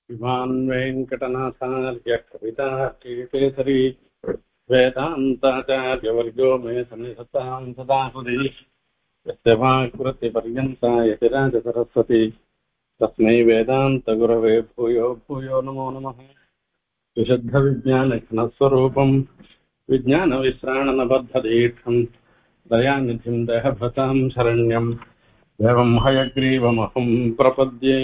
इमान् वेङ्कटनाथार्य कवितार्किकेसरी वेदान्ताचार्यवर्गो मे सन्निधत्तां सदा हृदि यस्य वाक्कृतिपर्यन्ता यतिराजसरस्वती तस्मै वेदान्तगुरवे भूयो भूयो नमो नमः। विशुद्धविज्ञानघनस्वरूपम् विज्ञानविश्राणनबद्धदीक्षम् दयानिधिं देहभृतां शरण्यं देवं हयग्रीवमहं प्रपद्ये।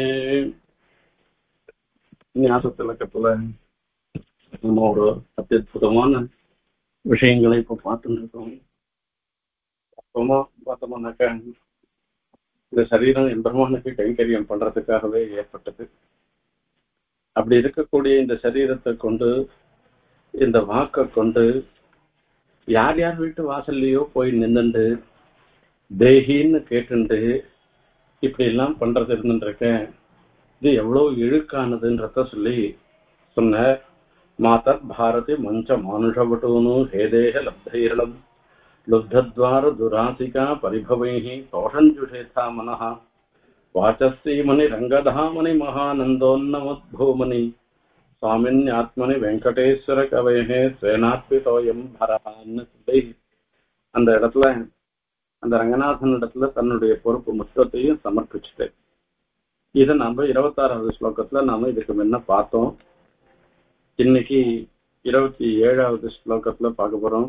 ஞாபகத்துல நம்ம ஒரு அத்தியுதமான விஷயங்களை இப்ப பார்த்துட்டு இருக்கோம். அப்புறமா பார்த்தோம்னாக்கா இந்த சரீரம் எம்பெருமானுக்கு கைங்கரியம் பண்றதுக்காகவே ஏற்பட்டது. அப்படி இருக்கக்கூடிய இந்த சரீரத்தை கொண்டு இந்த வாக்கை கொண்டு யார் யார் வீட்டு வாசல்லையோ போய் நின்றுண்டு தேகின்னு கேட்டுண்டு இப்படி எல்லாம் பண்றது இருந்துருக்கேன். இது எவ்வளவு இழுக்கானதுன்றத சொல்லி சொன்ன மாதர் பாரதி மஞ்ச மானுஷவட்டூனு ஹேதேக லப்தைரளம் லுப்தத்வார துராசிகா பரிபவைஹி தோஷஞ்சுஷேதா மனஹ வாச்சஸ்ரீமணி ரங்கதாமணி மகானந்தோன்னமுத்பூமணி சுவாமின்யாத்மனி வெங்கடேஸ்வர கவேஹே ஸ்வேனாத்விதோயம் பரஹான்னு சொல்லி அந்த இடத்துல அந்த ரங்கநாதன் இடத்துல தன்னுடைய பொறுப்பு மொத்தத்தையும் சமர்ப்பிச்சுட்டு இதை நம்ம 26வது ஸ்லோகத்துல நாம இதுக்கு முன்ன பார்த்தோம். இன்னைக்கு 27வது ஸ்லோகத்துல பார்க்க போறோம்.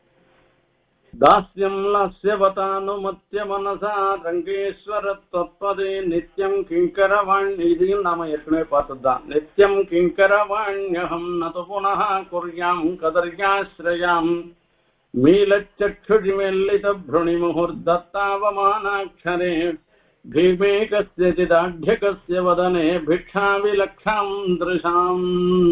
தாஸ்யம் லாஸ்யவதானுமத்ய மனசா ரங்கேஸ்வர தத்பதே நித்யம் கிங்கரவாண். இதையும் நாம ஏற்கனவே பார்த்ததுதான். நித்யம் கிங்கரவாண்யகம் நது புனः குர்யாம் கதர்யாஸ்ரயாம் மீலச்சக்ஷுஜிமெல்லித ப்ருணி முஹுர்தத்தாவமானாட்சரே भीमे कस्यचिदाढ्यकस्य वदने भिक्षाविलक्षां दृशाम्.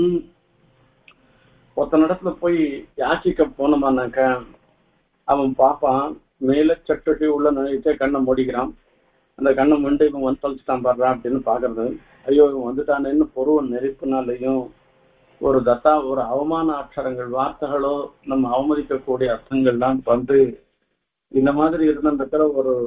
ஒருத்தனிடத்துல போய் யாச்சிக்க போனோமானாக்கா அவன் பாப்பான் மேல சட்டுட்டி உள்ள நினைச்சே கண்ணை மூடிக்கிறான். அந்த கண்ணை முண்டு இவன் வந்து தொலைச்சிட்டான் பாடுறான் அப்படின்னு பாக்குறது. ஐயோ இவன் வந்துட்டானேன்னு பொருவ நெருப்புனாலையும் ஒரு ஒரு அவமான அக்ஷரங்கள் வார்த்தைகளோ நம்ம அவமதிக்கக்கூடிய அர்த்தங்கள்லாம் வந்து இந்த மாதிரி இருந்திருக்கிற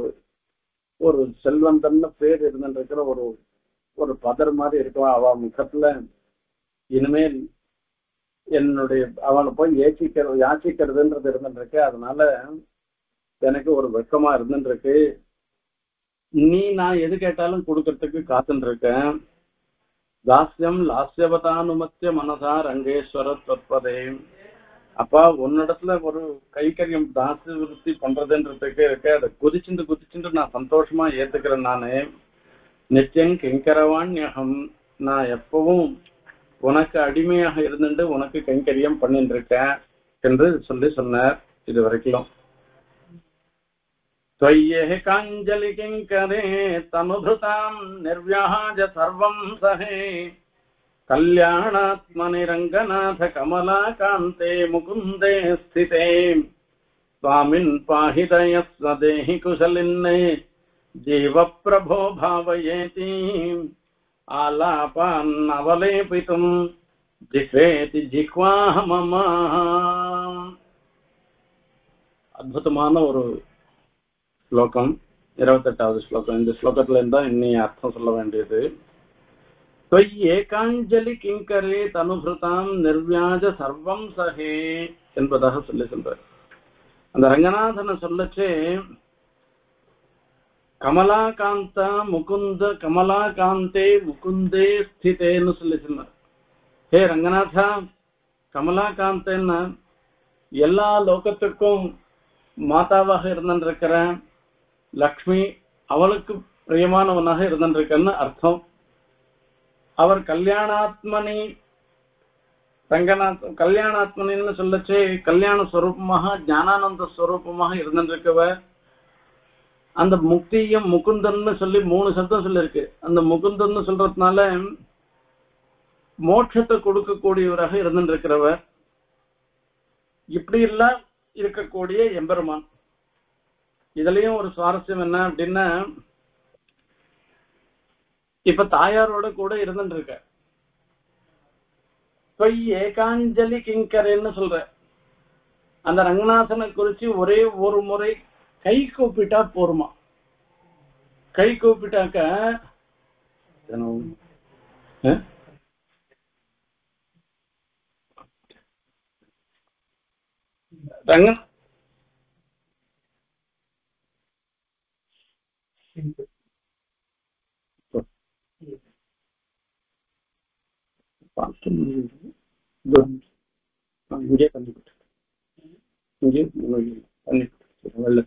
ஒரு செல்வந்தன்னு பேர் இருந்துருக்கிற ஒரு பதர் மாதிரி இருக்கலாம் அவ முகத்துல. இனிமேல் என்னுடைய அவளை போய் யாச்சிக்கிறதுன்றது இருந்துருக்கு. அதனால எனக்கு ஒரு வெக்கமா இருந்துருக்கு. நீ நான் எது கேட்டாலும் கொடுக்கறதுக்கு காத்துட்டு இருக்கேன். தாஸ்யம் லாஸ்யவதானுமத்திய மனசா ரங்கேஸ்வர தத்பதே. அப்பா உன்னிடத்துல ஒரு கைக்கரியம் தாச விருத்தி பண்றதுன்றதுக்கு இருக்க. அதை குதிச்சுட்டு நான் சந்தோஷமா ஏத்துக்கிறேன். நானு நித்தியம் கிங்கரவாண்யகம், நான் எப்பவும் உனக்கு அடிமையாக இருந்துட்டு உனக்கு கைங்கரியம் பண்ணிட்டு இருக்கேன் என்று சொன்னார். இது வரைக்கும் त्वय्येह काञ्जलि किङ्करे तनुभृतां निर्व्याज सर्वं सहे कल्याणात्मनि रंगनाथ कमलाकान्ते मुकुन्दे स्थिते स्वामिन् पाहि दयस्व देहि कुशलिन्ने जीवप्रभो भावयेति आलापान् अवलेपितुं जिह्वेति जिह्वाह मम. அற்புதமான ஒரு ஸ்லோகம் 28வது ஸ்லோகம். இந்த ஸ்லோகத்துல இருந்தா இன்னி அர்த்தம் சொல்ல வேண்டியது. ஏகாஞ்சலி கிங்கரே தனுபிருதாம் நிர்வியாஜ சர்வம் சஹே என்பதாக சொல்றார். அந்த ரங்கநாதனை சொல்லச்சே கமலாகாந்தா முகுந்த கமலாகாந்தே முகுந்தே ஸ்திதேன்னு சொன்னார். ஹே ரங்கநாதா, கமலாகாந்தேன்னா எல்லா லோகத்துக்கும் மாதாவாக இருந்திருக்கிற லக்ஷ்மி, அவளுக்கு பிரியமானவனாக இருந்திருக்கன்னு அர்த்தம். அவர் கல்யாணாத்மனி ரங்கநாத் கல்யாணாத்மனின்னு சொல்லச்சு கல்யாண ஸ்வரூபமாக ஞானானந்த ஸ்வரூபமாக இருந்திருக்கவர். அந்த முக்தியும் முகுந்தன்னு சொல்லி 3 சப்தம் சொல்லிருக்கு. அந்த முகுந்தன்னு சொல்றதுனால மோட்சத்தை கொடுக்கக்கூடியவராக இருந்திருக்கிறவர். இப்படி எல்லாம் இருக்கக்கூடிய எம்பெருமான். இதுலயும் ஒரு சுவாரஸ்யம் என்ன அப்படின்னா, இப்ப தாயாரோட கூட இருந்துருக்க ஏகாஞ்சலி கிங்கரேன்னு சொல்ற அந்த ரங்கநாதனை குறிச்சு ஒரே ஒரு முறை கை கூப்பிட்டா போருமா. கை கூப்பிட்டாக்க ரங்கன் இங்கே பண்ணி இங்கே பண்ணி வெள்ள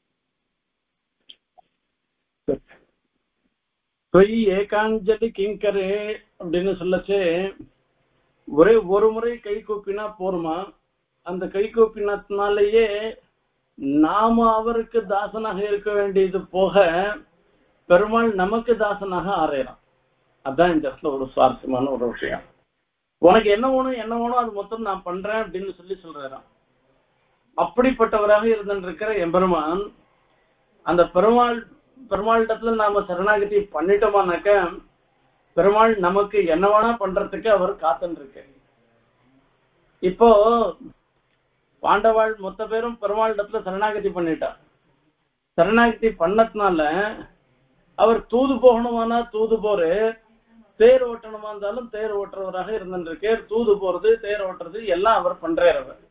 பொய் ஏகாஞ்சலி கிங்கரே அப்படின்னு சொல்லச்சு ஒரே ஒரு முறை கை கூப்பினா போருமா? அந்த கை கூப்பினத்தினாலேயே நாம அவருக்கு தாசனாக இருக்க வேண்டியது போக பெருமாள் நமக்கு தாசனாக ஆறையலாம். அதான் இந்த இடத்துல ஒரு சுவாரஸ்யமான ஒரு விஷயம். உனக்கு என்ன வேணும் அது மொத்தம் நான் பண்றேன் அப்படின்னு சொல்றாராம். அப்படிப்பட்டவராக இருந்திருக்கிற எம்பெருமான் அந்த பெருமாளிடத்துல நாம சரணாகதி பண்ணிட்டோமானாக்க பெருமாள் நமக்கு என்ன வேணா பண்றதுக்கு அவர் காத்துன்னு இருக்கு. இப்போ பாண்டவாள் மொத்த பேரும் பெருமாளிடத்துல சரணாகதி பண்ணிட்டார். சரணாகதி பண்ணதுனால அவர் தூது போகணுமானா தூது போரு, தேர் ஓட்டணுமா இருந்தாலும் தேர் ஓட்டுறவராக இருந்திருக்கு. தூது போறது தேர் ஓட்டுறது எல்லாம் அவர் பண்றார். அவர்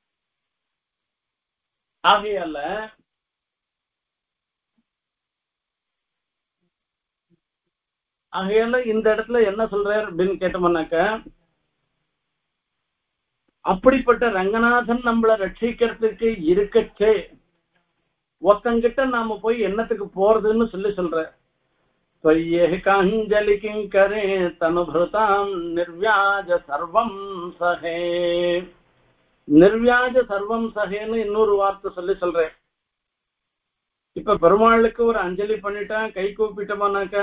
ஆகையால இந்த இடத்துல என்ன சொல்றார் அப்படின்னு கேட்டோம்னாக்க அப்படிப்பட்ட ரங்கநாதன் நம்மளை ரட்சிக்கிறதுக்கு இருக்கச்சே ஒருத்தங்கிட்ட நாம போய் என்னத்துக்கு போறதுன்னு சொல்ற. காஞ்சலி கிங்கரே தனுபிருதாம் நிர்வியாஜ சர்வம் சகே. நிர்வியாஜ சர்வம் சகேன்னு இன்னொரு வார்த்தை சொல்றேன். இப்ப பெருமாளுக்கு ஒரு அஞ்சலி பண்ணிட்டான், கை கூப்பிட்டோம்னாக்க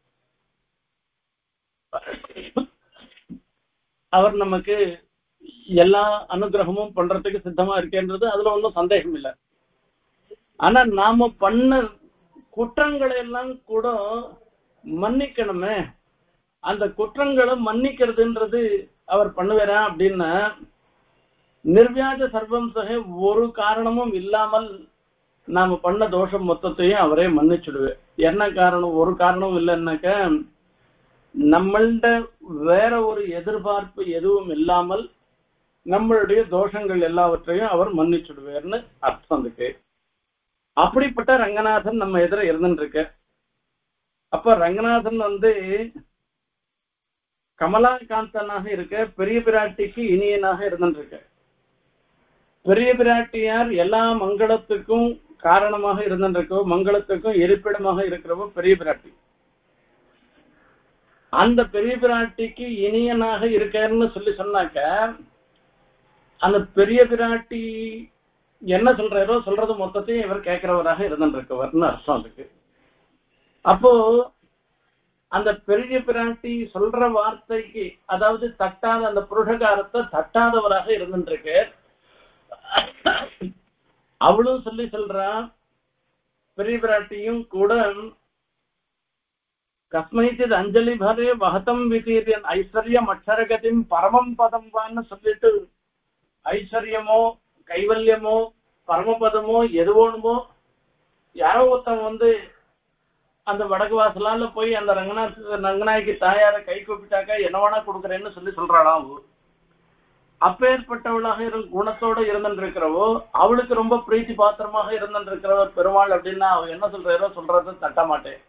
அவர் நமக்கு எல்லா அனுகிரகமும் பண்றதுக்கு சித்தமா இருக்கேன்றது அதுல ஒன்றும் சந்தேகம் இல்லை. ஆனா நாம பண்ண குற்றங்களை எல்லாம் கூட மன்னிக்கணுமே. அந்த குற்றங்களை மன்னிக்கிறதுன்றது அவர் பண்ணுவாரா அப்படின்னா நிர்வியாஜ சர்வம் சகே ஒரு காரணமும் இல்லாமல் நாம பண்ண தோஷம் மொத்தத்தையும் அவரே மன்னிச்சுடுவேன். என்ன காரணம்? ஒரு காரணம் இல்லைன்னாக்க நம்மள்ட வேற ஒரு எதிர்பார்ப்பு எதுவும் இல்லாமல் நம்மளுடைய தோஷங்கள் எல்லாவற்றையும் அவர் மன்னிச்சுடுவார்னு அர்த்தம் இருக்கு. அப்படிப்பட்ட ரங்கநாதன் நம்ம எதிர இருந்துருக்கு. அப்ப ரங்கநாதன் கமலாகாந்தனாக இருக்க, பெரிய பிராட்டிக்கு இனியனாக இருந்துருக்கு. பெரிய பிராட்டியார் எல்லா மங்களத்துக்கும் காரணமாக இருந்துருக்கோ, மங்களத்துக்கும் இருப்பிடமாக இருக்கிறவோ பெரிய பிராட்டி. அந்த பெரிய பிராட்டிக்கு இனியனாக இருக்காருன்னு சொன்னாக்க அந்த பெரிய பிராட்டி என்ன சொல்றாரோ சொல்றது மொத்தத்தையும் இவர் கேட்கிறவராக இருந்துருக்கவர்னு அர்த்தம் இருக்கு. அப்போ அந்த பெரிய பிராட்டி சொல்ற வார்த்தைக்கு அதாவது தட்டாத அந்த புருஷகாரத்தை தட்டாதவராக இருந்துருக்கு. அவளும் சொல்றா பெரிய பிராட்டியும் கூட கஸ்மைச்சித் அஞ்சலி பரே வகதம் விதீரியன் ஐஸ்வர்யம் அக்ஷரகதிம் பரமம் பதம் வான்னு சொல்லிட்டு ஐஸ்வர்யமோ கைவல்யமோ பரமபதமோ எது வேணுமோ யாரோ ஒருத்தன் அந்த வடக்கு வாசலால போய் அந்த ரங்கநாயகி தாயார கை கூப்பிட்டாக்கா என்ன வேணா கொடுக்குறேன்னு சொல்றாளாம். அப்பேற்பட்டவளாக குணத்தோட இருந்துருக்கிறவோ அவளுக்கு ரொம்ப பிரீத்தி பாத்திரமாக இருந்துருக்கிறவர் பெருமாள் அப்படின்னா அவ என்ன சொல்றாரோ சொல்றத தட்ட மாட்டேன்.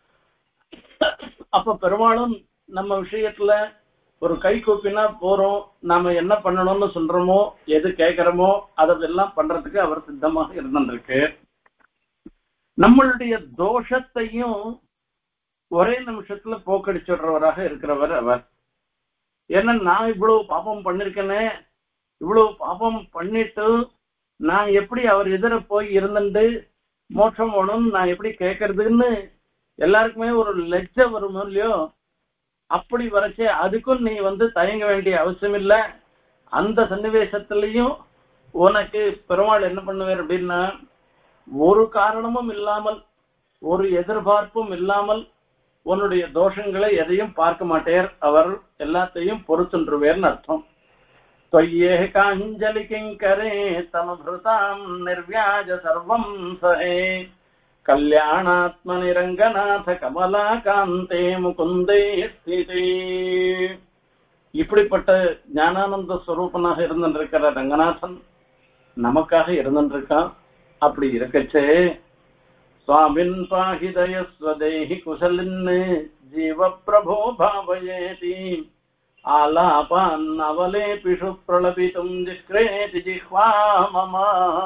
அப்ப பெருமாளும் நம்ம விஷயத்துல ஒரு கை கூப்பினா போறோம், நாம என்ன பண்ணணும்னு சொல்றோமோ எது கேட்கிறோமோ அதெல்லாம் பண்றதுக்கு அவர் சித்தமாக இருந்துருக்கு. நம்மளுடைய தோஷத்தையும் ஒரே நிமிஷத்துல போக்கடிச்சுடுறவராக இருக்கிறவர் அவர். ஏன்னா நான் இவ்வளவு பாபம் பண்ணிருக்கேனே, இவ்வளவு பாபம் பண்ணிட்டு நான் எப்படி அவர் எதிர போய் இருந்துட்டு மோட்சம் வேணும் நான் எப்படி கேட்கறதுன்னு எல்லாருக்குமே ஒரு லெஜ்ஜ வரும் இல்லையோ, அப்படி வரைச்சே அதுக்கும் நீ தயங்க வேண்டிய அவசியம் இல்லை. அந்த சன்னிவேசத்திலையும் உனக்கு பெருமாள் என்ன பண்ணுவார் அப்படின்னா ஒரு காரணமும் இல்லாமல் ஒரு எதிர்பார்ப்பும் இல்லாமல் உன்னுடைய தோஷங்களை எதையும் பார்க்க மாட்டேர், அவர் எல்லாத்தையும் பொறுத்துருவேர்னு அர்த்தம். காஞ்சலி கிங்கரே தனுபிருதாம் நிர்வியாஜ சர்வம் சஹே கல்யாணாத்மனி ரங்கநாத கமலாகாந்தே முகுந்தே ஸ்திதே. இப்படிப்பட்ட ஞானானந்த ஸ்வரூபனாக இருந்திருக்கிற ரங்கநாதன் நமக்காக இருந்துருக்கான். அப்படி இருக்கச்சே சுவாமின் பாஹிதயஸ்வதேஹி குசலின்னு ஜீவ பிரபோ பாவயேதி ஆலாபான் அவலேபிஷு பிரலபிதும் ஜிக்ரேதி ஜிஹ்வா மமா.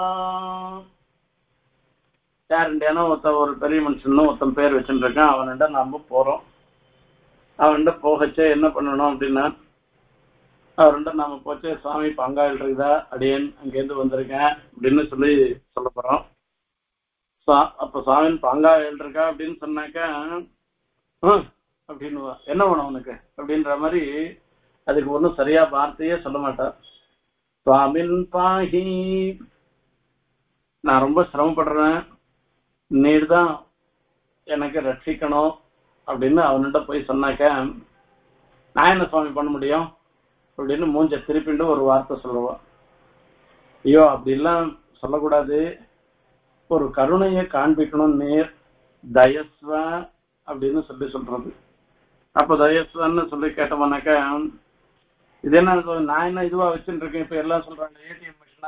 யாருண்டியானோ ஒரு பெரிய மனுஷனும் ஒருத்தன் பேர் வச்சுட்டு இருக்கான். அவன்கிட்ட நாம போறோம். அவன்கிட்ட போகச்சே என்ன பண்ணணும் அப்படின்னா, அவர்கிட்ட நாம போச்சு, சுவாமி பங்காயில் இருக்குதா, அடியேன் அங்கேருந்து வந்திருக்கேன் அப்படின்னு சொல்ல போறோம். அப்ப சுவாமின் பங்காயில் இருக்கா அப்படின்னு சொன்னாக்கா அப்படின்னு என்ன வேணும் உனக்கு அப்படின்ற மாதிரி அதுக்கு ஒன்றும் சரியா வார்த்தையே சொல்ல மாட்டான். சுவாமின் பாஹி, நான் ரொம்ப சிரமப்படுறேன், நீர் தான் எனக்கு ரட்சிக்கணும் அப்படின்னு அவன்கிட்ட போய் சொன்னாக்க நான் என்ன சுவாமி பண்ண முடியும் அப்படின்னு மூஞ்ச திருப்பிண்டு ஒரு வார்த்தை சொல்லுவான். ஐயோ அப்படிலாம் சொல்லக்கூடாது, ஒரு கருணையை காண்பிக்கணும், நேர் தயஸ்வா அப்படின்னு சொல்றது. அப்ப தயஸ்வான்னு சொல்லி கேட்டோம்னாக்கா இது என்ன, நான் என்ன இதுவா வச்சுட்டு இருக்கேன், இப்ப எல்லாம் சொல்றாங்க ஏடிஎம் மிஷினா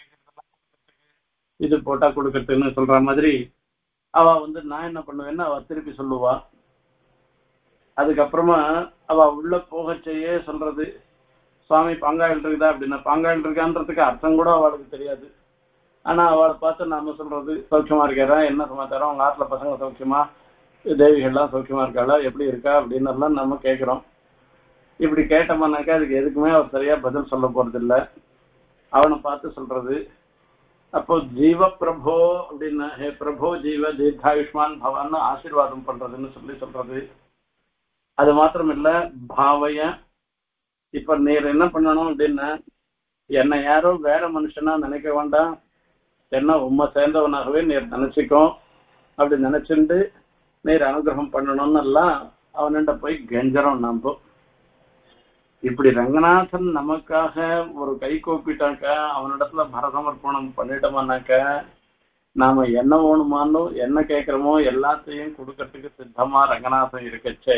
இது போட்டா கொடுக்கறதுன்னு சொல்ற மாதிரி அவ நான் என்ன பண்ணுவேன்னு அவ திருப்பி சொல்லுவா. அதுக்கப்புறமா அவ உள்ள போகச்சேயே சொல்றது, சுவாமி பாங்காயில் இருக்குதா அப்படின்னா, பாங்காயில் இருக்கான்றதுக்கு அர்த்தம் கூட அவளுக்கு தெரியாது. ஆனா அவளை பார்த்து நாம சொல்றது, சௌக்கியமா இருக்காரா, என்ன சமாச்சாரம், உங்க ஆத்துல பசங்க சௌக்கியமா, தேவிகள்லாம் சௌக்கியமா இருக்காளா, எப்படி இருக்கா அப்படின்னு எல்லாம் நம்ம கேட்கிறோம். இப்படி கேட்டோம்னாக்கா அதுக்கு எதுக்குமே அவர் சரியா பதில் சொல்ல போறது இல்லை. அவனை பார்த்து சொல்றது, அப்போ ஜீவ பிரபோ அப்படின்னா, ஹே பிரபோ ஜீவ தீர்காயுஷ்மான் பவான்னு ஆசீர்வாதம் பண்றதுன்னு சொல்றது. அது மாத்திரம் இல்ல, பாவைய இப்ப நீர் என்ன பண்ணணும் அப்படின்னா, என்னை யாரோ வேற மனுஷனா நினைக்க வேண்டாம், என்ன உண்மை சேர்ந்தவனாகவே நீர் நினைச்சிக்கும், அப்படி நினைச்சுட்டு நீர் அனுகிரகம் பண்ணணும்னு எல்லாம் அவன்கிட்ட போய் கெஞ்சரம். நம்ப இப்படி ரங்கநாதன் நமக்காக ஒரு கை கோப்பிட்டாக்க, அவனிடத்துல பரசமர்ப்பணம் பண்ணிட்டோம்னாக்க நாம என்ன வேணுமானோ என்ன கேட்கிறோமோ எல்லாத்தையும் கொடுக்கறதுக்கு சித்தமா ரங்கநாதன் இருக்கச்சே,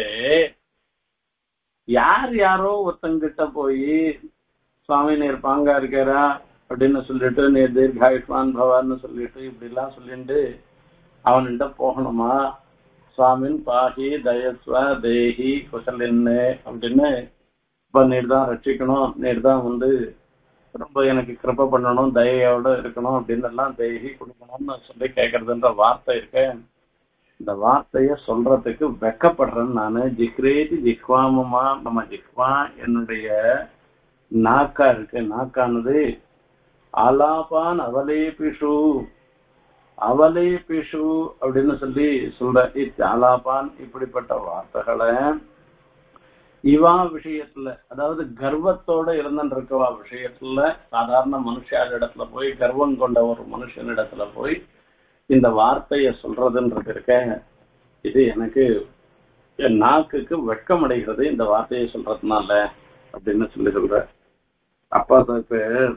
யாரோ ஒருத்தங்கிட்ட போய் சுவாமி நீர் பாங்கா இருக்கிறா அப்படின்னு சொல்லிட்டு, நீர் தீர்காயுஷ்மான் பவான்னு சொல்லிட்டு இப்படி எல்லாம் சொல்லிட்டு அவன்கிட்ட போகணுமா? சுவாமின் பாஹி தயஸ்வ தேஹி குசலின்னு அப்படின்னு, இப்ப நீர் தான் ரட்சிக்கணும், நீர் தான் ரொம்ப எனக்கு கிருப்பை பண்ணணும், தயையோட இருக்கணும் அப்படின்னு எல்லாம் தேகி கொடுக்கணும்னு சொல்லி கேட்கறதுன்ற வார்த்தை இருக்க. இந்த வார்த்தைய சொல்றதுக்கு வெக்கப்படுறேன்னு நானு. ஜிக்ரேதி ஜிக்வாமமா, நம்ம ஜிக்வா என்னுடைய நாக்கா இருக்கு, நாக்கானது ஆலாபான் அவலேபிஷு, அவலேபிஷு அப்படின்னு சொல்ற ஆலாபான் இப்படிப்பட்ட வார்த்தைகளை இவா விஷயத்துல, அதாவது கர்வத்தோட இருந்துருக்கவா விஷயத்துல, சாதாரண மனுஷார் இடத்துல போய், கர்வம் கொண்ட ஒரு மனுஷனிடத்துல போய் இந்த வார்த்தைய சொல்றதுன்றது இருக்க, இது எனக்கு என் நாக்குக்கு வெட்கம் அடைகிறது இந்த வார்த்தையை சொல்றதுனால அப்படின்னு சொல்ற. அப்பா பேர்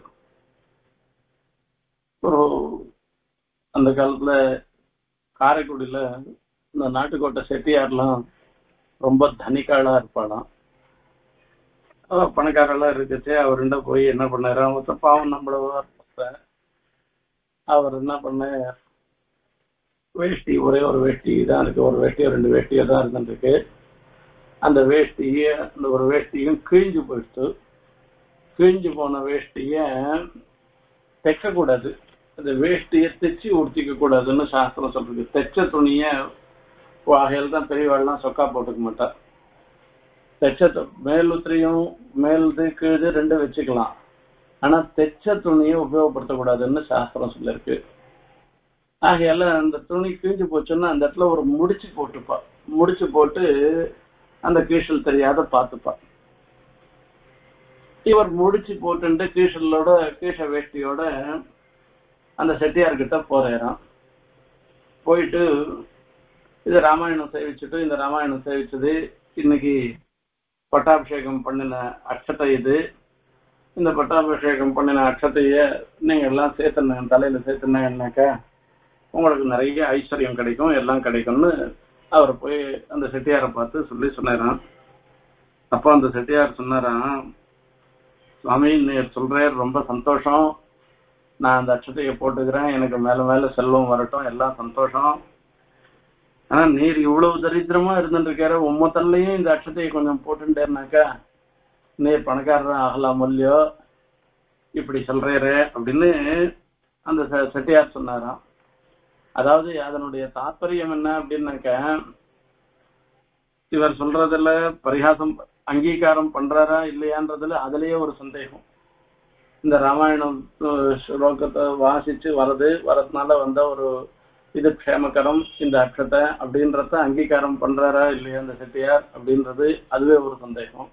ஒரு அந்த காலத்துல காரைக்குடியில இந்த நாட்டுக்கோட்டை செட்டியார்லாம் ரொம்ப தனிக்காளா இருப்பாளாம். பணக்காரெல்லாம் இருக்குச்சு. அவருண்ட போய் என்ன பண்ணாரு, அவங்க பாவம் நம்மள அவர் என்ன பண்ண, வேஷ்டி ஒரே ஒரு வேஷ்டி தான் இருக்கு, ஒரு வேஷ்டியோ ரெண்டு வேஷ்டியோ தான் இருந்துருக்கு. அந்த ஒரு வேஷ்டியும் கிழிஞ்சு போயிடுச்சு. கிழிஞ்சு போன வேஷ்டிய தைக்கக்கூடாது, அந்த வேஷ்டியை தைச்சு உடுத்திக்க கூடாதுன்னு சாஸ்திரம் சொல்றது. தைச்ச துணிய வாகையில் தான் பெரியவாள்லாம் சொக்கா போட்டுக்க மாட்டா. தைச்ச மேலுத்திரியும் மேலுது கீழு ரெண்டும் வச்சுக்கலாம், ஆனா தைச்ச துணியை உபயோகப்படுத்தக்கூடாதுன்னு சாஸ்திரம் சொல்லிருக்கு. ஆகையால அந்த துணி கிழிஞ்சு போச்சுன்னா அந்த இடத்துல ஒரு முடிச்சு போட்டுப்பா, முடிச்சு போட்டு அந்த கீழல் தெரியாத பார்த்துப்பா. இவர் முடிச்சு போட்டு கீழலோட கீழ வேஷ்டியோட அந்த செட்டியார்கிட்ட போறாராம். போயிட்டு இது ராமாயணம் சேவிச்சுட்டு, இந்த ராமாயணம் சேவிச்சது இன்னைக்கு பட்டாபிஷேகம் பண்ணின அக்ஷத்தை, இது இந்த பட்டாபிஷேகம் பண்ணின அக்ஷத்தைய நீங்க எல்லாம் சேர்த்துன தலையில சேர்த்துனாக்கா உங்களுக்கு நிறைய ஐஸ்வர்யம் கிடைக்கும், எல்லாம் கிடைக்கும்னு அவர் போய் அந்த செட்டியாரை பார்த்து சொன்னாராம். அப்போ அந்த செட்டியார் சொன்னாராம், சுவாமி நீர் சொல்ற ரொம்ப சந்தோஷம், நான் அந்த அட்சத்தையை போட்டுக்கிறேன், எனக்கு மேல மேல செல்வம் வரட்டும், எல்லாம் சந்தோஷம். ஆனா நீர் இவ்வளவு தரித்திரமா இருந்துட்டு இருக்காரு, உம்மத்தல்லையும் இந்த அட்சத்தையை கொஞ்சம் போட்டுட்டேன்னாக்கா நீர் பணக்காரன் ஆகலாம் இல்லையோ, இப்படி சொல்றாரு அப்படின்னு அந்த செட்டியார் சொன்னாராம். அதாவது அதனுடைய தாற்பயம் என்ன அப்படின்னாக்க, இவர் சொல்றதுல பரிகாசம் அங்கீகாரம் பண்றாரா இல்லையான்றதுல அதுலயே ஒரு சந்தேகம். இந்த ராமாயணம் ஸ்லோகத்தை வாசிச்சு வரதுனால வந்த ஒரு இது க்ஷேமகரம் இந்த அக்ஷத்தை அப்படின்றத அங்கீகாரம் பண்றாரா இல்லையா இந்த செட்டியார் அப்படின்றது அதுவே ஒரு சந்தேகம்.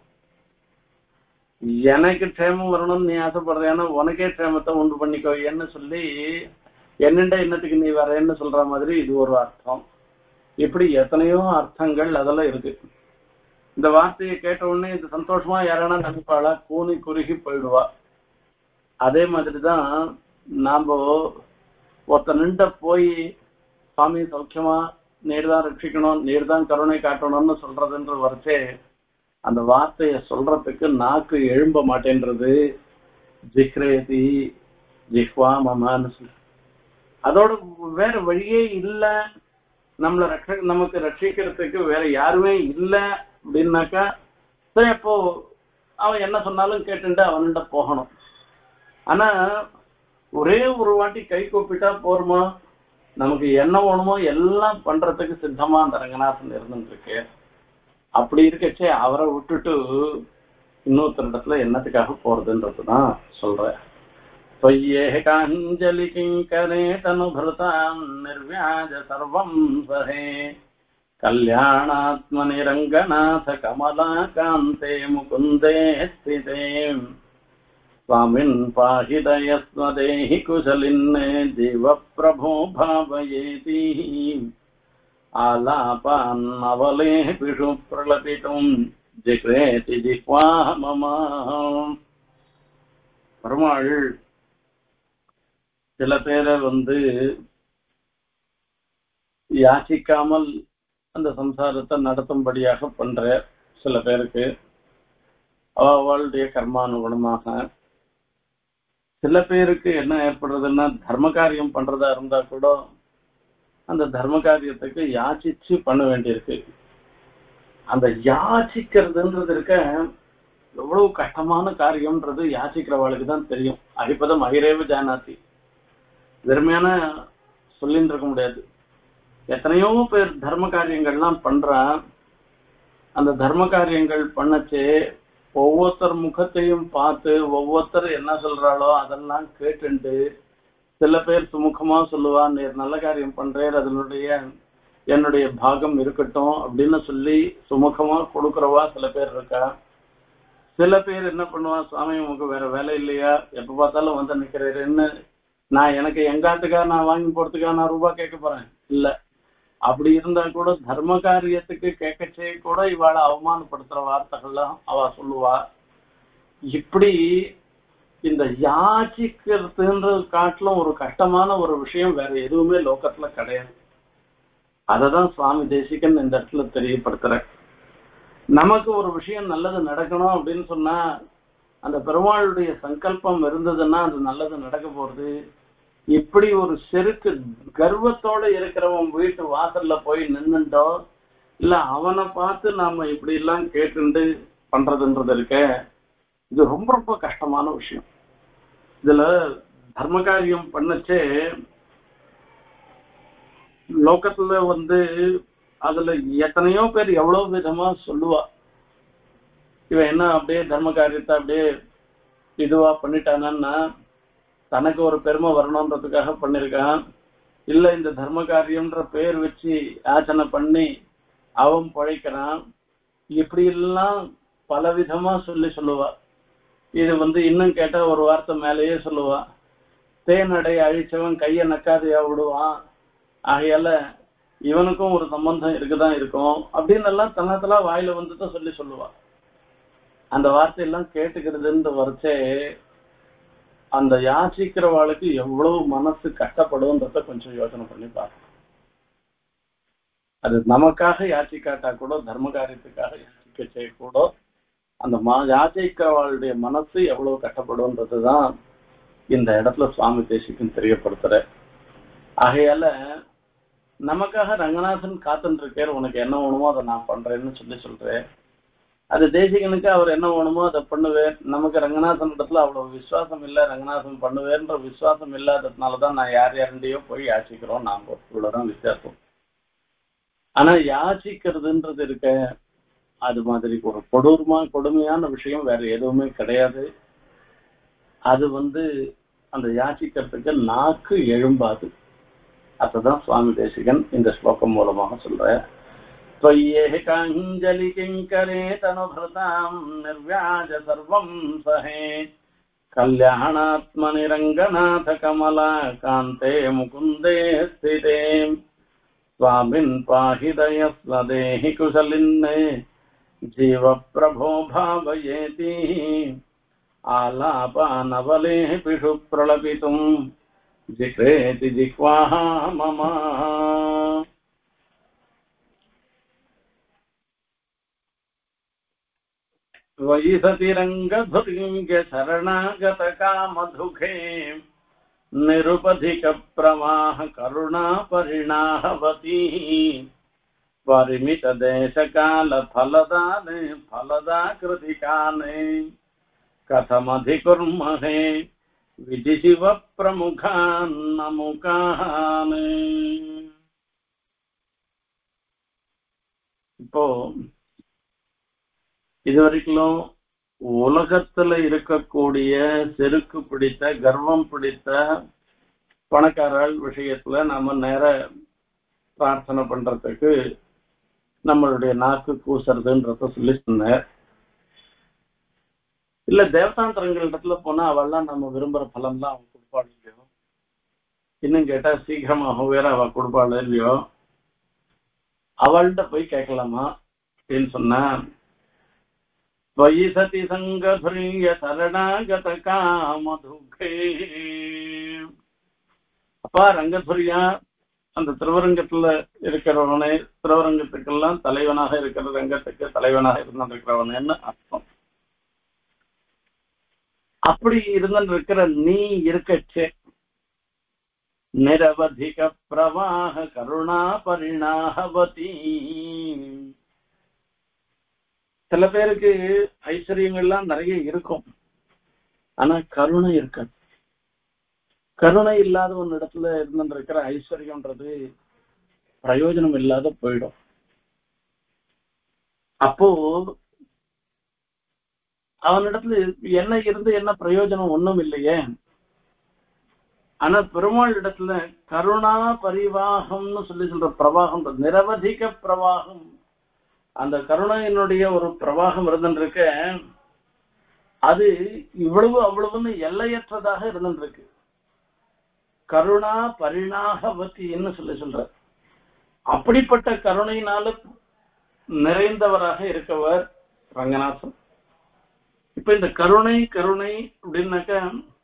எனக்கு க்ஷேமம் வரணும்னு நீ ஆசைப்படுறேன்னா உனக்கே க்ஷேமத்தை உண்டு பண்ணிக்கோ என்ன சொல்லி என்னண்ட இன்னத்துக்கு நீ வரேன்னு சொல்ற மாதிரி இது ஒரு அர்த்தம். இப்படி எத்தனையோ அர்த்தங்கள் அதெல்லாம் இருக்கு. இந்த வார்த்தையை கேட்ட உடனே இது சந்தோஷமா யாரானா நினைப்பாளா, கூனி குறுகி போயிடுவா. அதே மாதிரிதான் நாம ஒருத்த நின்ற போய் சுவாமி சௌக்கியமா நீர்தான் ரட்சிக்கணும், நீர்தான் கருணை காட்டணும்னு சொல்றதுன்ற வரைச்சே அந்த வார்த்தையை சொல்றதுக்கு நாக்கு எழும்ப மாட்டேன்றது. ஜிக்ரேதி ஜிஹ்வா மமான்னு சொல்ற அதோட வேற வழியே இல்ல, நமக்கு ரட்சிக்கிறதுக்கு வேற யாருமே இல்லை அப்படின்னாக்கா சரி, அப்போ அவன் என்ன சொன்னாலும் கேட்டுட்டு அவன்கிட்ட போகணும். ஆனா ஒரே ஒரு வாட்டி கை கூப்பிட்டா போருமா, நமக்கு என்ன வேணுமோ எல்லாம் பண்றதுக்கு சித்தமா அந்த ரங்கநாதன் இருந்துட்டு இருக்கு. அப்படி இருக்கச்சே அவரை விட்டுட்டு இன்னொருத்தர் இடத்துல என்னத்துக்காக போறதுன்றதுதான் சொல்ற. त्वय्येकाञ्जलि किङ्करे तनुभृतां निर्व्याज सर्वं सहे कल्याणात्मनि रङ्गनाथ कमलाकान्ते मुकुन्दे स्थिते स्वामिन् पाहि दयस्वदेहि कुशलिन्ने जीवप्रभो भावयेति आलापान्नवलेपिषु प्रलपितुं जिह्वेति जिह्वा मम. பெருமாள் சில பேரை யாசிக்காமல் அந்த சம்சாரத்தை நடத்தும்படியாக பண்ற சில பேருக்கு அவளுடைய கர்மானுகுணமாக. சில பேருக்கு என்ன ஏற்படுறதுன்னா தர்ம காரியம் பண்றதா இருந்தா கூட அந்த தர்ம காரியத்துக்கு யாச்சிச்சு பண்ண வேண்டியிருக்கு. அந்த யாச்சிக்கிறதுன்றது இருக்க எவ்வளவு கஷ்டமான காரியம்ன்றது யாச்சிக்கிறவாளுக்கு தான் தெரியும். அடிப்பதம் அகிரேவ ஜானாத்தி, வெறுமையான சொல்லின்னு இருக்க முடியாது. எத்தனையோ பேர் தர்ம காரியங்கள்லாம் பண்றா. அந்த தர்ம காரியங்கள் பண்ணச்சே ஒவ்வொருத்தர் முகத்தையும் பார்த்து ஒவ்வொருத்தர் என்ன சொல்றாளோ அதெல்லாம் கேட்டுண்டு சில பேர் சுமுகமா சொல்லுவா, நீர் நல்ல காரியம் பண்றேன், அதனுடைய என்னுடைய பாகம் இருக்கட்டும் அப்படின்னு சொல்லி சுமுகமா கொடுக்குறவா சில பேர் இருக்கா. சில பேர் என்ன பண்ணுவா, சுவாமி உனக்கு வேற வேலை இல்லையா, எப்ப பார்த்தாலும் வந்து நிக்கிறேன்னு, நான் எனக்கு எங்காத்துக்கா நான் வாங்கி போறதுக்கா நான் ரூபாய் கேட்க போறேன் இல்ல. அப்படி இருந்தா கூட தர்ம காரியத்துக்கு கேட்கச்சே கூட இவாளை அவமானப்படுத்துற வார்த்தைகள்லாம் அவ சொல்லுவா. இப்படி இந்த யாச்சிக்கிறதுன்றது காட்டிலும் ஒரு கஷ்டமான ஒரு விஷயம் வேற எதுவுமே லோகத்துல கிடையாது. அததான் சுவாமி தேசிகன் இந்த இடத்துல தெரியப்படுத்துற. நமக்கு ஒரு விஷயம் நல்லது நடக்கணும் அப்படின்னு சொன்னா அந்த பெருமாளுடைய சங்கல்பம் இருந்ததுன்னா அது நல்லது நடக்க போறது. இப்படி ஒரு செருக்கு கர்வத்தோட இருக்கிறவன் வீட்டு வாசல்ல போய் நின்னுட்டோ இல்ல அவனை பார்த்து நாம இப்படி எல்லாம் கேட்டுண்டு பண்றதுன்றது இருக்க, இது ரொம்ப ரொம்ப கஷ்டமான விஷயம். இதுல தர்ம காரியம் பண்ணச்சே லோகத்துல அதுல எத்தனையோ பேர் எவ்வளவு விதமா சொல்லுவா, இவன் என்ன அப்படியே தர்ம காரியத்தை அப்படியே இதுவா பண்ணிட்டானா தனக்கு ஒரு பெருமை வரணும்ன்றதுக்காக பண்ணிருக்கான், இல்ல இந்த தர்ம காரியம்ன்ற பேர் வச்சு யாச்சனை பண்ணி அவன் பழைக்கிறான். இப்படி எல்லாம் பல விதமா சொல்லுவா. இது இன்னும் கேட்டா ஒரு வார்த்தை மேலேயே சொல்லுவா, தேனடை அழிச்சவன் கைய நக்காதையா விடுவான், ஆகையால இவனுக்கும் ஒரு சம்பந்தம் இருக்குதான் இருக்கும் அப்படின்னு எல்லாம் தன்னத்தெல்லாம் வாயில வந்துதான் சொல்லுவா. அந்த வார்த்தையெல்லாம் கேட்டுக்கிறதுன்னு வரைச்சே அந்த யாசிக்கிறவாளுக்கு எவ்வளவு மனசு கஷ்டப்படும்ன்றத கொஞ்சம் யோசனை பண்ணி பார்க்கணும். அது நமக்காக யாசிக்காட்டா கூட தர்ம காரியத்துக்காக யாசிக்கச்சே கூட அந்த யாசிக்கிறவாளுடைய மனசு எவ்வளவு கஷ்டப்படும்ன்றதுதான் இந்த இடத்துல சுவாமி தேசிகன் தெரியப்படுத்துற. ஆகையால நமக்காக ரங்கநாதன் காத்துட்டு இருக்கார், உனக்கு என்ன வேணுமோ அதை நான் பண்றேன்னு சொல்றேன். அது தேசிகனுக்கு அவர் என்ன வேணுமோ அதை பண்ணுவேன். நமக்கு ரங்கநாதன் இடத்துல அவ்வளவு விசுவாசம் இல்லை, ரங்கநாதன் பண்ணுவேன்ற விசுவாசம் இல்லாததுனாலதான் நான் யார் யாருண்டையோ போய் யாச்சிக்கிறோம். நாம இவ்வளவுதான் வித்தியாசம். ஆனா யாச்சிக்கிறதுன்றது இருக்க, அது மாதிரி ஒரு கொடுமையான விஷயம் வேற எதுவுமே கிடையாது. அது அந்த யாச்சிக்கிறதுக்கு நாக்கு எழும்பாது. அதுதான் சுவாமி தேசிகன் இந்த ஸ்லோகம் மூலமாக சொல்ற. त्वय्येकाञ्जलि किङ्करे तनुभृतां निर्व्याज सर्वं सहे कल्याणात्मनि रङ्गनाथ कमला कान्ते मुकुन्दे स्थिते स्वामिन् पाहि दयस्वदेहि कुशलिन्ने जीवप्रभो भावयेति आलापानवलेपिषु प्रलपितुं जिह्रेति जिह्वाः मम. वैसतिरङ्गधुर्य शरणागतकामधुखे निरुपधिक प्रवाह करुणा परिणाहवती परिमित देशकाल फलदाने फलदाकृतिकाने कथमधिकुर्महे विधिशिव प्रमुखान् नमुकान्. இப்போ இதுவரைக்கும் உலகத்துல இருக்கக்கூடிய செருக்கு பிடித்த கர்வம் பிடித்த பணக்காரர்கள் விஷயத்துல நாம நேர பிரார்த்தனை பண்றதுக்கு நம்மளுடைய நாக்கு கூசுறதுன்றத சொல்லி சொன்னார். இல்ல தேவதாந்திரங்கள் இடத்துல போனா அவள்லாம் நம்ம விரும்புற பலம் தான் அவன் கொடுப்பாள் இல்லையோ, இன்னும் கேட்டா சீக்கிரமாக வேற அவ கொடுப்பாள் இல்லையோ, அவள்கிட்ட போய் கேட்கலாமா அப்படின்னு சொன்னா, वयसति संगभृंग शरणागत कामधुखे. அப்பா ரங்கதுரியா, அந்த திருவரங்கத்துல இருக்கிறவனே, திருவரங்கத்துக்கெல்லாம் தலைவனாக இருக்கிற, ரங்கத்துக்கு தலைவனாக இருந்திருக்கிறவனேன்னு அர்த்தம். அப்படி இருந்திருக்கிற நீ இருக்கச்சே நிரவதிக பிரவாக கருணா பரிணாஹவதி. சில பேருக்கு ஐஸ்வர்யங்கள்லாம் நிறைய இருக்கும், ஆனா கருணை இருக்காது. கருணை இல்லாத ஒரு இடத்துல இருந்திருக்கிற ஐஸ்வர்யம்ன்றது பிரயோஜனம் இல்லாத போயிடும். அப்போ அவனிடத்துல என்ன இருந்து என்ன பிரயோஜனம் ஒண்ணும் இல்லையே. ஆனா பெருமாள் இடத்துல கருணா பரிவாகம்னு சொல்லி சொல்ற பிரவாகம், நிரவதிக பிரவாகம், அந்த கருணையினுடைய ஒரு பிரவாகம் இருந்துருக்கு. அது இவ்வளவு அவ்வளவுன்னு எல்லையற்றதாக இருந்துருக்கு. கருணா பரிணாகவத்தின்னு சொல்லி சொல்ற. அப்படிப்பட்ட கருணையினால நிறைந்தவராக இருக்கவர் ரங்கநாதன். இப்ப இந்த கருணை கருணை அப்படின்னாக்க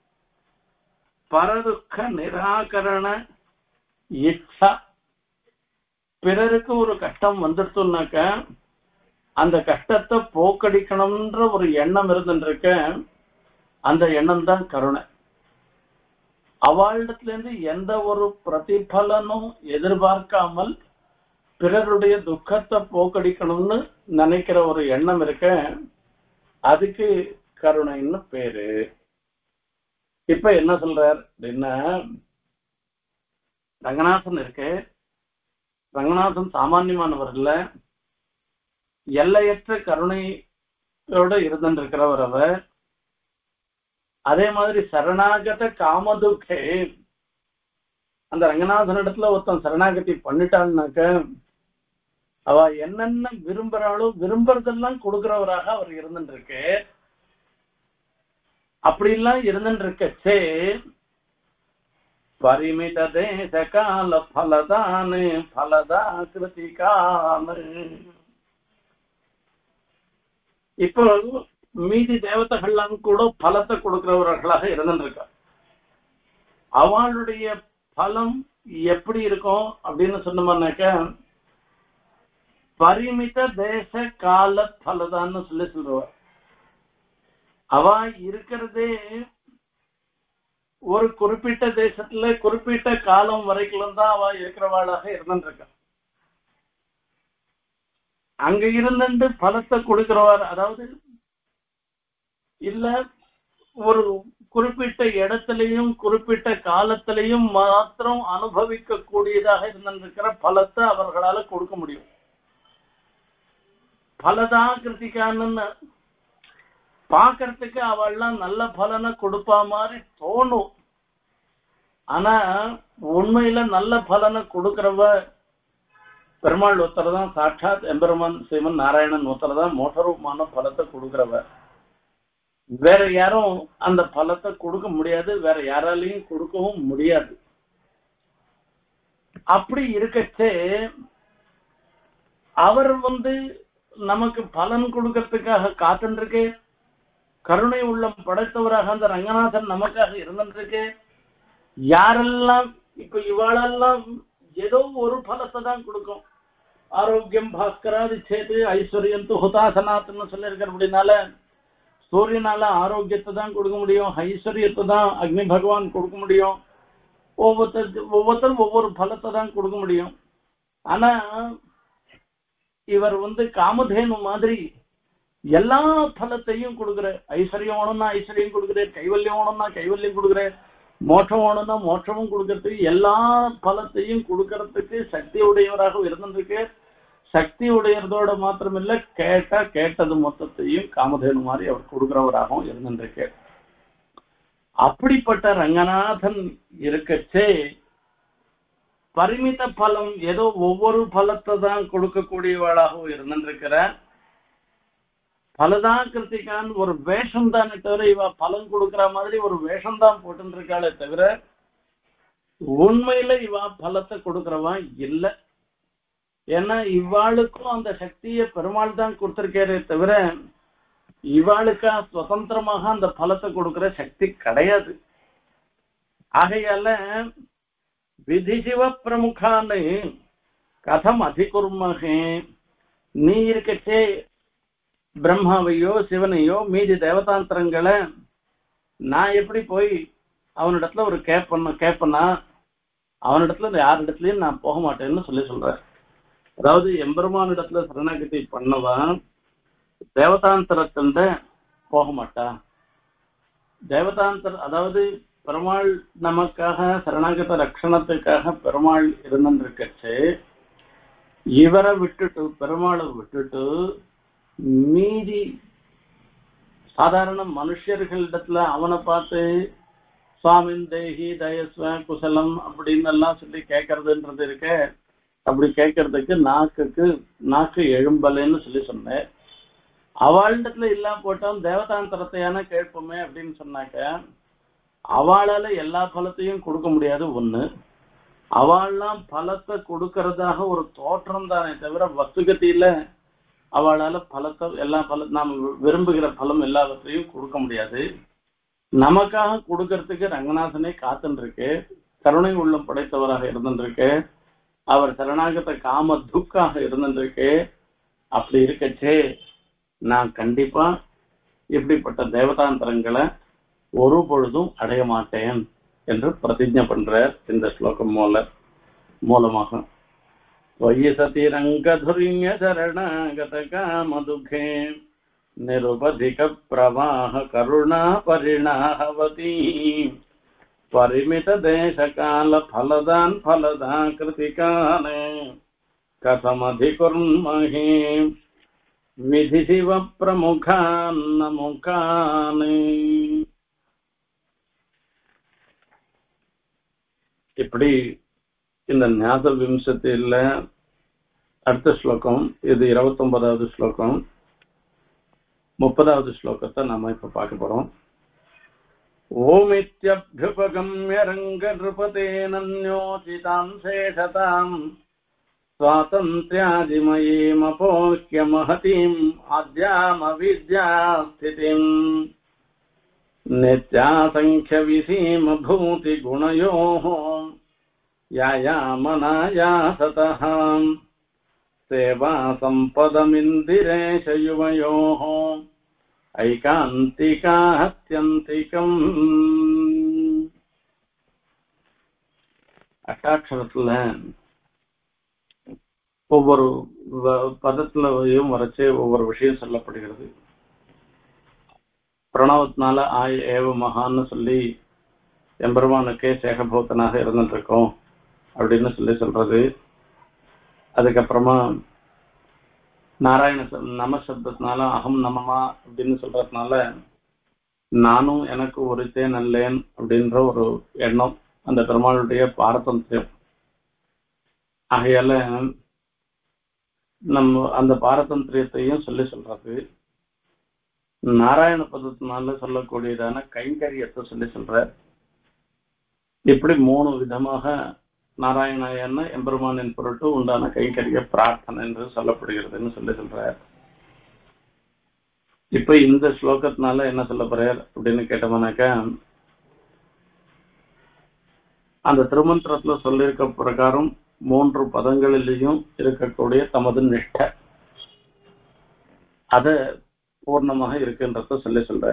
பரதுக்க நிராகரண இச்சா. பிறருக்கு ஒரு கஷ்டம் வந்துடுச்சுனாக்க அந்த கஷ்டத்தை போக்கடிக்கணும்ன்ற ஒரு எண்ணம் இருந்துருக்க, அந்த எண்ணம் தான் கருணை. அவளிடத்துல இருந்து எந்த ஒரு பிரதிபலனும் எதிர்பார்க்காமல் பிறருடைய துக்கத்தை போக்கடிக்கணும்னு நினைக்கிற ஒரு எண்ணம் இருக்க, அதுக்கு கருணைன்னு பேரு. இப்ப என்ன சொல்றார் அப்படின்னா, ரங்கநாதன் இருக்கு, ரங்கநாதன் சாமான்யமானவர் இல்ல, எல்லையற்ற கருணையோட இருந்திருக்கிறவர் அவர். அதே மாதிரி சரணாகத காமதுக்கே, அந்த ரங்கநாதன் இடத்துல ஒருத்தன் சரணாகதி பண்ணிட்டான்னாக்க அவ என்னென்ன விரும்புறாளோ விரும்புறதெல்லாம் கொடுக்கிறவராக அவர் இருந்துருக்கு. அப்படிலாம் இருந்துருக்கச்சே परिमित देश काल फलदान फलदाकृतिकान. இப்போ மீதி தேவதைகள்லாம் கூட பலத்தை கொடுக்கிறவர்களாக இருந்திருக்கா. அவளுடைய பலம் எப்படி இருக்கும் அப்படின்னு சொன்னோம்னாக்க, பரிமித தேச கால பலதான்னு சொல்லி சொல்லுவா. அவ இருக்கிறதே ஒரு குறிப்பிட்ட தேசத்துல குறிப்பிட்ட காலம் வரைக்கும் தான் அவ இருக்கிறவாளாக இருந்துருக்கா. அங்க இருந்துட்டு பலத்தை கொடுக்கிறவார், அதாவது இல்ல ஒரு குறிப்பிட்ட இடத்திலையும் குறிப்பிட்ட காலத்திலையும் மாத்திரம் அனுபவிக்க கூடியதாக இருந்திருக்கிற பலத்தை அவர்களால கொடுக்க முடியும். பலதா கிருத்திகான்னு பாக்கிறதுக்கு அவள்லாம் நல்ல பலனை கொடுப்பா மாதிரி தோணும். ஆனா உண்மையில நல்ல பலனை கொடுக்கிறவ பெருமாள் ஒருத்தர் தான், சாட்சாத் எம்பெருமான் சிவன் நாராயணன் ஒருத்தர் தான் மோட்டரூபமான பலத்தை கொடுக்கிறவ. வேற யாரும் அந்த பலத்தை கொடுக்க முடியாது, வேற யாராலையும் கொடுக்கவும் முடியாது. அப்படி இருக்கச்சே அவர் நமக்கு பலன் கொடுக்கறதுக்காக காத்துருக்கு. கருணை உள்ளம் படைத்தவராக அந்த ரங்கநாதன் நமக்காக இருந்துருக்கு. யாரெல்லாம் இப்ப இவாளெல்லாம் ஏதோ ஒரு பலத்தை தான் கொடுக்கும். ஆரோக்கியம் பாஸ்கராதி சேது ஐஸ்வர்யம் ஹுதாசனாத்னு சொல்லியிருக்கிற அப்படின்னால சூரியனால ஆரோக்கியத்தை தான் கொடுக்க முடியும், ஐஸ்வர்யத்தை தான் அக்னி பகவான் கொடுக்க முடியும். ஒவ்வொருத்தரும் ஒவ்வொரு பலத்தை தான் கொடுக்க முடியும். ஆனா இவர் காமதேனு மாதிரி எல்லா பலத்தையும் கொடுக்குற. ஐஸ்வர்யம் வேணும்னா ஐஸ்வர்யம் கொடுக்குறார், கைவல்யம் வேணும்னா கைவல்யம் கொடுக்குறார், மோட்சம் வேணும்னா மோட்சமும் கொடுக்கறதுக்கு எல்லா பலத்தையும் கொடுக்கறதுக்கு சக்தி உடையவராக இருந்திருக்கு. சக்தி உடையதோட மாத்திரமில்ல, கேட்டது மொத்தத்தையும் காமதேனு மாதிரி அவர் கொடுக்கிறவராகவும் இருந்திருக்கு. அப்படிப்பட்ட ரங்கநாதன் இருக்கச்சே பரிமித பலம் ஏதோ ஒவ்வொரு பலத்தை தான் கொடுக்கக்கூடியவளாகவும் இருந்திருக்கிற பலதான் கிருத்திகான் ஒரு வேஷம் தானே தவிர இவ பலன் கொடுக்கிற மாதிரி ஒரு வேஷம் தான் போட்டு இருக்காளே தவிர உண்மையில இவ பலத்தை கொடுக்கிறவா இல்லை. ஏன்னா இவாளுக்கும் அந்த சக்தியை பெருமாள் தான் கொடுத்திருக்காரே தவிர இவாளுக்கா சுதந்திரமாக அந்த பலத்தை கொடுக்கிற சக்தி கிடையாது. ஆகையால விதி சிவ பிரமுகான்னு கதம் அதிகுர்மகே, நீ இருக்கச்சே பிரம்மாவையோ சிவனையோ மீதி தேவதாந்திரங்களை நான் எப்படி போய் அவனிடத்துல ஒரு கேட்பனா அவனிடத்துல யாரிடத்துலயும் நான் போக மாட்டேன்னு சொல்றேன். அதாவது எம்பெருமானிடத்துல சரணாகதி பண்ணவன் தேவதாந்திரத்தில போக மாட்டா. தேவதாந்திர அதாவது பெருமாள் நமக்காக சரணாகத ரட்சணத்துக்காக பெருமாள் இருந்துருக்கச்சு இவரை விட்டுட்டு பெருமாளை விட்டுட்டு மீதி சாதாரண மனுஷர்களிடத்துல அவனை பார்த்து சுவாமின் தேகி தயஸ்வ குசலம் அப்படின்னு எல்லாம் சொல்லி கேட்கறதுன்றது இருக்க. அப்படி கேட்கறதுக்கு நாக்கு எழும்பலைன்னு சொல்லி சொன்னேன். அவளிடத்துல இல்லாம போட்டோம் தேவதாந்திரத்தையான கேட்போமே அப்படின்னு சொன்னாக்க அவளால எல்லா பலத்தையும் கொடுக்க முடியாது. ஒண்ணு, அவள்லாம் பலத்தை கொடுக்கறதாக ஒரு தோற்றம் தானே தவிர வஸ்துகத்தில அவளால பலத்தை எல்லா நாம் விரும்புகிற பலம் எல்லாவற்றையும் கொடுக்க முடியாது. நமக்காக கொடுக்கறதுக்கு ரங்கநாதனே காத்துருக்கு, கருணை உள்ளம் படைத்தவராக இருந்துருக்கு, அவர் சரணாகத காம துக்காக இருந்துருக்கு. அப்படி இருக்கச்சே நான் கண்டிப்பா இப்படிப்பட்ட தேவதாந்திரங்களை ஒரு பொழுதும் அடைய மாட்டேன் என்று பிரதிஜை பண்றார் இந்த ஸ்லோகம் மூலமாக. வயசதிரங்கதுரிய சரணாகத காமதுகே நிருபதிக பிரவாஹ கருணா பரிணாஹவதி பரிமித தேசகால பலதான் பலதா கிருதிகானே கதமதிகுர்மஹே விதி சிவ பிரமுகான் முகானே. இப்படி இந்த ஞாச விம்சத்தில அடுத்த ஸ்லோகம் இது 29வது ஸ்லோகம். 30வது ஸ்லோகத்தை நாம இப்ப பார்க்க போறோம். ஓமித்யப்யுபகம்ய ரங்க நிருபதேனன்யோசிதாம் சேஷதாம் स्वातन्त्र्यादिमयीमपोह्य महतीम् आद्यामविद्यास्थितिम् नित्यासङ्ख्यविसीमभूतिगुणयोः यायामनायासतः सेवासम्पदमिन्दिरेशयुवयोः ऐकान्तिकात्यन्तिकम्. அட்டாட்சரத்துல ஒவ்வொரு பதத்துலயும் வரைச்சு ஒவ்வொரு விஷயம் சொல்லப்படுகிறது. பிரணவத்தினால ஆய் ஏவ மகான்னு சொல்லி எம்பெருமானுக்கே சேகபூத்தனாக இருந்துட்டு இருக்கோம் அப்படின்னு சொல்லி சொல்றது. அதுக்கப்புறமா நாராயண நமசப்தத்தினால அகம் நமமா அப்படின்னு சொல்றதுனால நானும் எனக்கு ஒருத்தே நல்லேன் அப்படின்ற ஒரு எண்ணம் அந்த பெருமாளுடைய பாரதந்திரம். ஆகையால நம்ம அந்த பாரதந்திரியத்தையும் சொல்லி சொல்றது. நாராயண பதத்தினால சொல்லக்கூடியதான கைங்கரியத்தை சொல்லி சொல்ற. இப்படி 3 விதமாக நாராயண எம்பெருமானின் பொருட்டு உண்டான கைங்கரிய பிரார்த்தனை என்று சொல்லப்படுகிறதுன்னு சொல்லி சொல்றார். இப்ப இந்த ஸ்லோகத்தினால என்ன சொல்ல போறார் அப்படின்னு கேட்டோம்னாக்கா, அந்த திருமந்திரத்துல சொல்லியிருக்க பிரகாரம் 3 பதங்களிலேயும் இருக்கக்கூடிய தமது நிஷ்டை அத பூர்ணமாக இருக்குன்றத சொல்லி சொல்ற.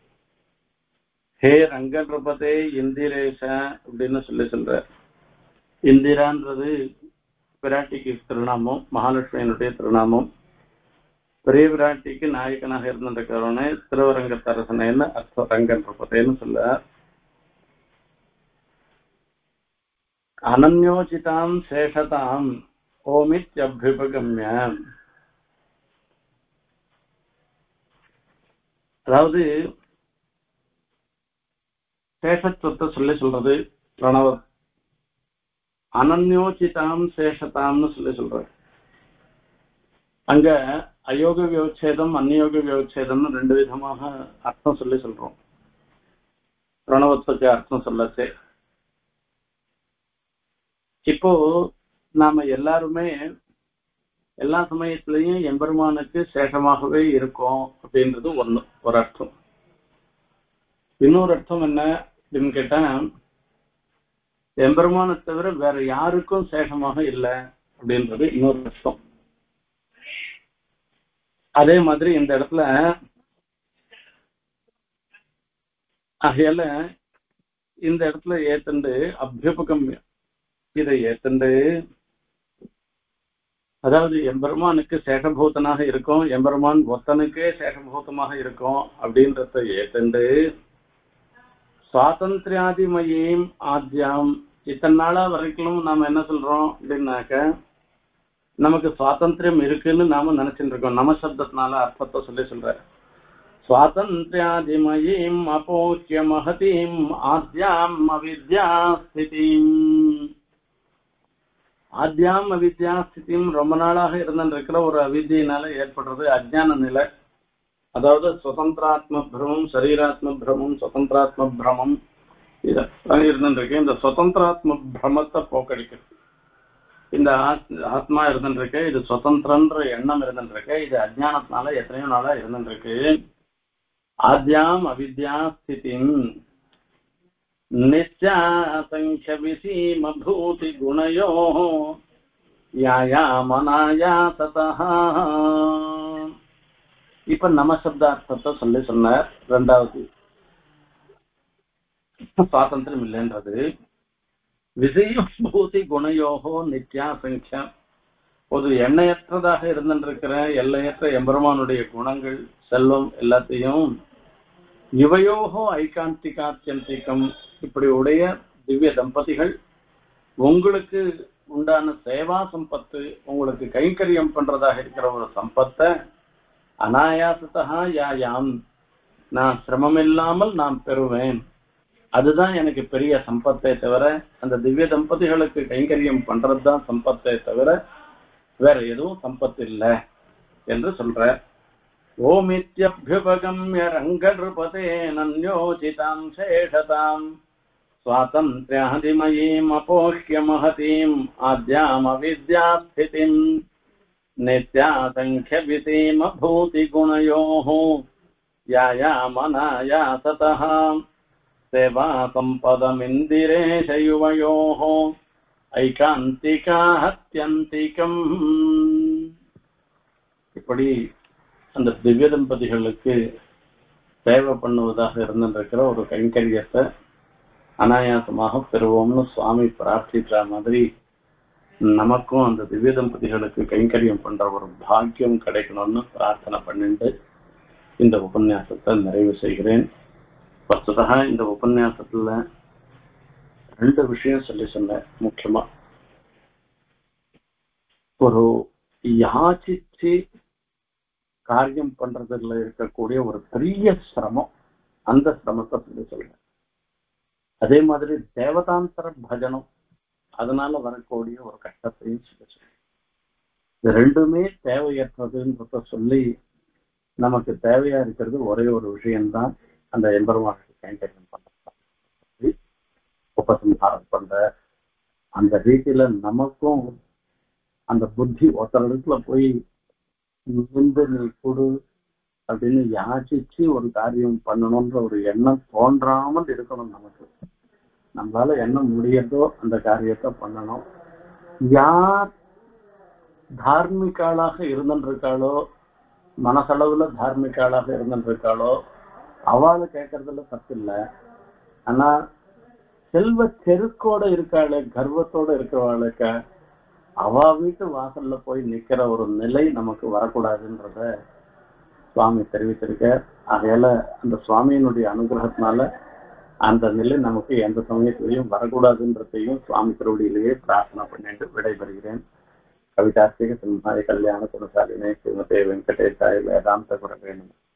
ஹே ரங்கநிருபதே இந்திரேஷ அப்படின்னு சொல்லி சொல்ற. இந்திரான்றது பிராட்டிக்கு திருநாமம், மகாலட்சுமியினுடைய திருநாமம். பெரிய பிராட்டிக்கு நாயகனாக இருந்திருக்கிறவனே திருவரங்கத்தரசனேன்னு அர்த்த ரங்கநிருபதேன்னு சொல்ல. அனன்யோசிதாம் சேஷதாம் ஓமித்யபியுபகம்ய. அதாவது சேஷத்துவத்தை சொல்லி சொல்றது பிரணவ. அனன்யோசிதாம் சேஷதாம்னு சொல்லி சொல்ற. அங்க அயோக வியோச்சேதம் அந்நியோக வியோச்சேதம்னு 2 விதமாக அர்த்தம் சொல்லி சொல்றோம். பிரணவத்துக்கு அர்த்தம் சொல்லச்சே இப்போ நாம எல்லாருமே எல்லா சமயத்திலையும் எம்பெருமானுக்கு சேஷமாகவே இருக்கோம் அப்படின்றது ஒரு அர்த்தம். இன்னொரு அர்த்தம் என்ன அப்படின்னு கேட்டா, எம்பெருமானை தவிர வேற யாருக்கும் சேஷமாக இல்லை அப்படின்றது இன்னொரு அர்த்தம். அதே மாதிரி இந்த இடத்துல ஆகையால இந்த இடத்துல ஏத்துண்டு அபியுபகம் இதை ஏத்துண்டு, அதாவது எம்பெருமானுக்கு சேஷபூதனாக இருக்கும், எம்பெருமான் ஒத்தனுக்கே சேஷபூதமாக இருக்கும் அப்படின்றத ஏத்துண்டு, சுவாதந்திரியாதிமயீம் ஆத்யாம். இத்தனை நாளா வரைக்கும் நாம என்ன சொல்றோம் அப்படின்னாக்க, நமக்கு சுவாதந்திரம் இருக்குன்னு நாம நினைச்சுட்டு இருக்கோம். நமசப்தத்தினால அர்த்தத்தை சொல்லி சொல்ற. சுவாதந்திரியாதிமயீம் அபோக்கிய மகதீம் ஆத்யாம் அவித்யா ஸ்திதீம். ஆத்யாம் அவித்யா ஸ்திதியும் ரொம்ப நாளாக இருந்திருக்கிற ஒரு அவித்தியினால ஏற்படுறது அஜ்ஞான நிலை. அதாவது சுதந்திராத்ம பிரமம், சரீராத்ம பிரமம், சுதந்திராத்ம பிரமம் இதான் இருந்துருக்கு. இந்த சுதந்திராத்ம பிரமத்தை போக்கடிக்கிறது. இந்த ஆத்மா இருந்துருக்கு, இது சுதந்திரன்ற எண்ணம் இருந்துருக்கு, இது அஜ்ஞானத்தினால எத்தனையோ நாளா இருந்துருக்கு. ஆத்யாம் அவித்யா ஸ்திதிம் நித்யாசங்க்ய விசீமபூதி குணயோ யாயாமனாயாசதஹ. இப்ப நமசப்தார்த்தத்தை சொல்லி சொன்னார். 2வது சுவாதந்திரம் இல்லைன்றது. விசீமபூதி குணயோகோ நித்யாசங்க்யா. ஒரு எண்ணெயற்றதாக இருந்திருக்கிற எல்லையற்ற எம்பெருமானுடைய குணங்கள், செல்வம் எல்லாத்தையும் இவையோகோ ஐகாந்திகாத்தியந்திகம். இப்படி உடைய திவ்ய தம்பதிகள் உங்களுக்கு உண்டான சேவா சம்பத்து, உங்களுக்கு கைங்கரியம் பண்றதாக இருக்கிற ஒரு சம்பத்தை அனாயாசத்தா யாயாம், நான் சிரமம் இல்லாமல் நான் பெறுவேன். அதுதான் எனக்கு பெரிய சம்பத்தே தவிர, அந்த திவ்ய தம்பதிகளுக்கு கைங்கரியம் பண்றதுதான் சம்பத்தே தவிர வேற எதுவும் சம்பத்து இல்லை என்று சொல்ற. ஓமித்யபியுபகம்ய ரங்கநிருபதே நன்யோசிதாம் சேஷதாம் சுவாதந்திரியாதிமயீம் அபோஹ்ய மஹதீம் ஆத்யாம் அவித்யா ஸ்திதிம் நித்யாசங்க்ய விசீமபூதி குணயோஹ யாயாமனாயாசதஹ சேவா சம்பதமிந்திரேஷ யுவயோஹ ஐகாந்திகாத்யந்திகம். இப்படி அந்த திவ்ய தம்பதிகளுக்கு சேவை பண்ணுவதாக இருந்திருக்கிற ஒரு கைங்கரியத்தை அனாயாசமாக பெறுவோம்னு சுவாமி பிரார்த்திக்கிற மாதிரி நமக்கும் அந்த திவ்ய தம்பதிகளுக்கு கைங்கரியம் பண்ற ஒரு பாக்கியம் கிடைக்கணும்னு பிரார்த்தனை பண்ணிட்டு இந்த உபன்யாசத்தை நிறைவு செய்கிறேன். வஸ்துதா இந்த உபன்யாசத்துல 2 விஷயம் சொல்லி சொன்னேன். முக்கியமா ஒரு யாச்சிச்சு காரியம் பண்றதுல இருக்கக்கூடிய ஒரு பெரிய சிரமம், அந்த சிரமத்தை சொல்லி சொல்றேன். அதே மாதிரி தேவதாந்தர பஜனம், அதனால வரக்கூடிய ஒரு கஷ்டத்தையும் சொல்லி சொல்றேன். இது 2மே தேவையற்றதுன்றத சொல்லி நமக்கு தேவையா இருக்கிறது ஒரே ஒரு விஷயம்தான், அந்த எம்பெருமானுக்கு கைங்கரியம் பண்றது, உபசம்ஹாரம் பண்ற அந்த ரீதியில நமக்கும் அந்த புத்தி ஒருத்தர் இடத்துல போய் நீ கொடு அப்படின்னு யாச்சிச்சு ஒரு காரியம் பண்ணணும்ன்ற ஒரு எண்ணம் தோன்றாமல் இருக்கணும். நமக்கு நம்மளால என்ன முடியதோ அந்த காரியத்தை பண்ணணும். யார் தார்மிகாளாக இருந்துருக்காளோ, மனசளவுல தார்மிகாளாக இருந்துருக்காளோ அவளை கேட்கறதுல தப்பு இல்லை. ஆனா செல்வ செருக்கோட இருக்காளே, கர்வத்தோட இருக்கிறவாளுக்க அவ வீட்டு வாசல்ல போய் நிக்கிற ஒரு நிலை நமக்கு வரக்கூடாதுன்றத சுவாமி தெரிவித்திருக்க. ஆகையால அந்த சுவாமியினுடைய அனுகிரகத்தினால அந்த நிலை நமக்கு எந்த சமயத்திலையும் வரக்கூடாதுன்றதையும் சுவாமி திருவடியிலேயே பிரார்த்தனை பண்ணிட்டு விடைபெறுகிறேன். கவிதார்த்திக சிம்ஹாய கல்யாண குணசாலினே ஸ்ரீமதே வெங்கடேசாய வேதாந்த குரவேணும்.